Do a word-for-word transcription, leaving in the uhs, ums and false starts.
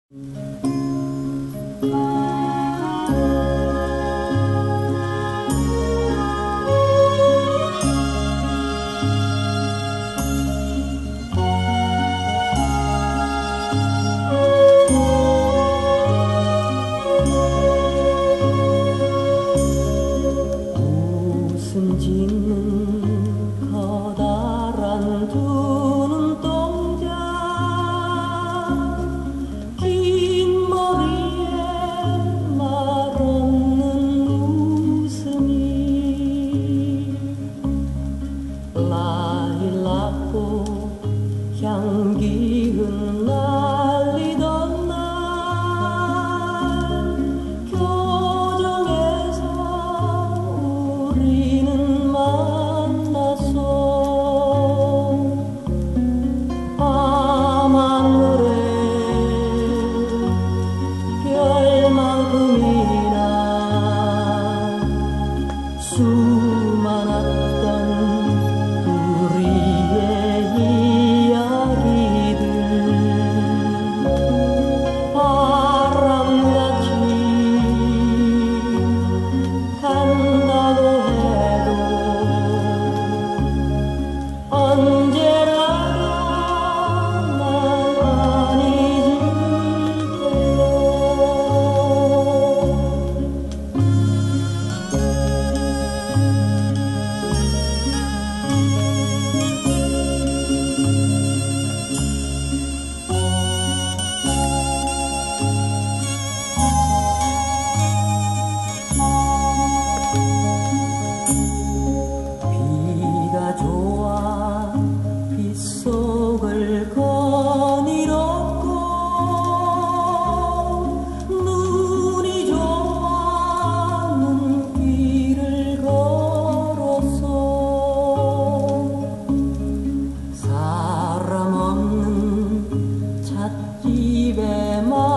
웃음 짓는 커다란 두 눈동자, 긴 머리에 말 없는 웃음이 라일락꽃 향기은 날리던 날 교정에서 우리는 만났어. 밤하늘에 별만큼이나 수많았던 우리의 이야기들, 바람같이 간다고 해도 언제라도 난 안 잊을게요. 비가 좋아 빗속을 거닐었고, 눈이 좋아 눈길을 걸었어. 사람 없는 찻집에